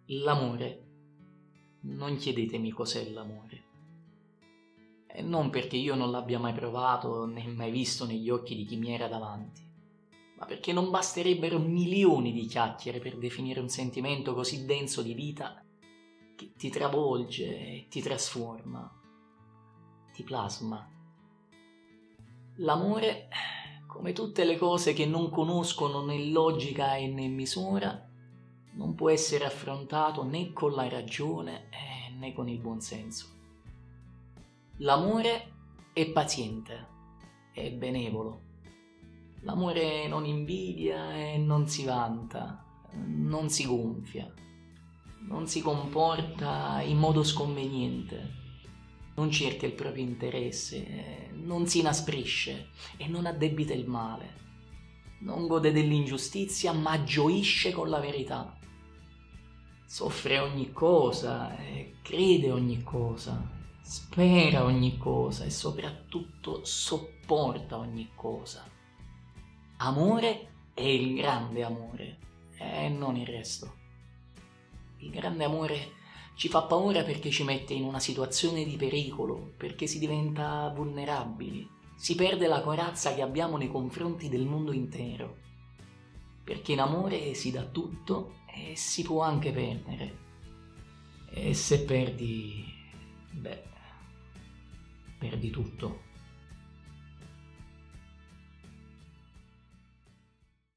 L'amore. Non chiedetemi cos'è l'amore. E non perché io non l'abbia mai provato né mai visto negli occhi di chi mi era davanti, ma perché non basterebbero milioni di chiacchiere per definire un sentimento così denso di vita che ti travolge e ti trasforma, ti plasma. L'amore, come tutte le cose che non conoscono né logica né misura, non può essere affrontato né con la ragione né con il buonsenso. L'amore è paziente, è benevolo. L'amore non invidia e non si vanta, non si gonfia, non si comporta in modo sconveniente, non cerca il proprio interesse, non si inasprisce e non addebita il male, non gode dell'ingiustizia ma gioisce con la verità. Soffre ogni cosa, crede ogni cosa, spera ogni cosa e soprattutto sopporta ogni cosa. Amore è il grande amore e non il resto. Il grande amore ci fa paura perché ci mette in una situazione di pericolo, perché si diventa vulnerabili, si perde la corazza che abbiamo nei confronti del mondo intero, perché in amore si dà tutto e si può anche perdere. E se perdi, perdi tutto.